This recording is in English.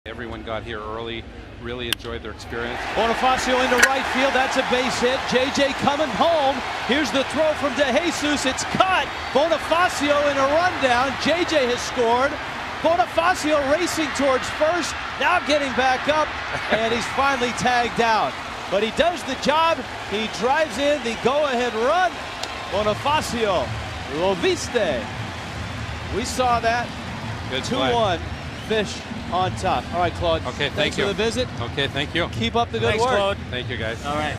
Everyone got here early, really enjoyed their experience. Bonifacio into right field, that's a base hit. JJ coming home. Here's the throw from DeJesus, it's cut. Bonifacio in a rundown. JJ has scored. Bonifacio racing towards first, now getting back up, and he's finally tagged out. But he does the job, he drives in the go-ahead run. Bonifacio, lo viste. We saw that. Good 2-1, Fish on top. All right, Claude. Okay, thanks for the visit. Okay, thank you. Keep up the good Thanks, work. Claude. Thank you, guys. All right.